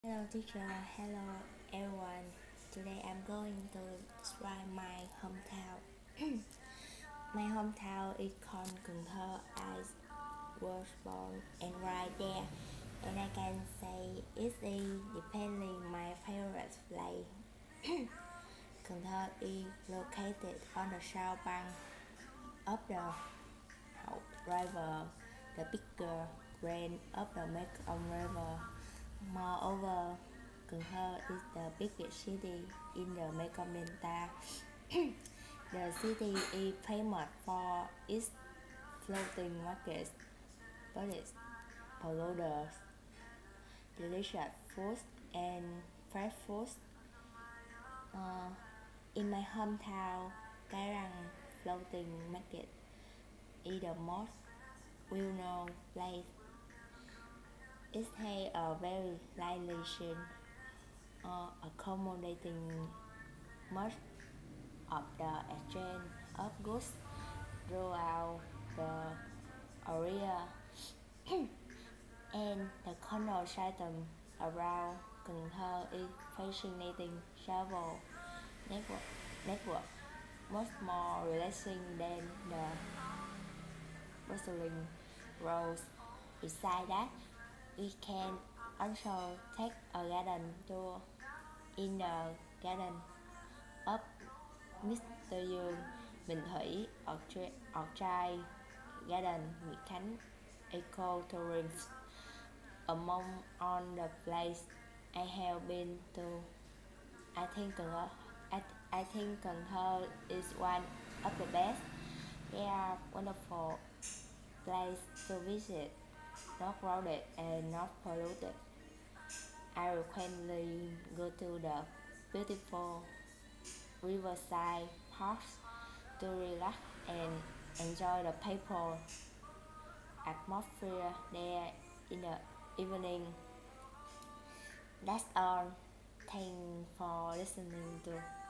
Hello teacher, hello everyone. Today I'm going to describe my hometown. My hometown is called Cần Thơ. I was born and right there, and I can say it's definitely my favorite place. Cần Thơ is located on the south bank of the Hậu River, the bigger branch of the Mekong River. Moreover, Cần Thơ is the biggest city in the Mekong Delta. The city is famous for its floating markets, buses, pagodas, delicious food, and fresh foods. Uh, in my hometown, Cái Răng Floating Market is the most well-known place. It has a very lively scene, accommodating much of the exchange of goods throughout the area, and the corner system around Cần Thơ is fascinating travel network, much more relaxing than the bustling roads. Besides that, we can also take a garden tour in the garden of Mr. Dương, Bình Thủy, Orchard Garden, Nguyễn Khánh, Ecotourism. Among all the places I have been to, I think Cần Thơ is one of the best. They are wonderful place to visit, not crowded and not polluted. I frequently go to the beautiful riverside parks to relax and enjoy the peaceful atmosphere there in the evening. That's all. Thanks for listening to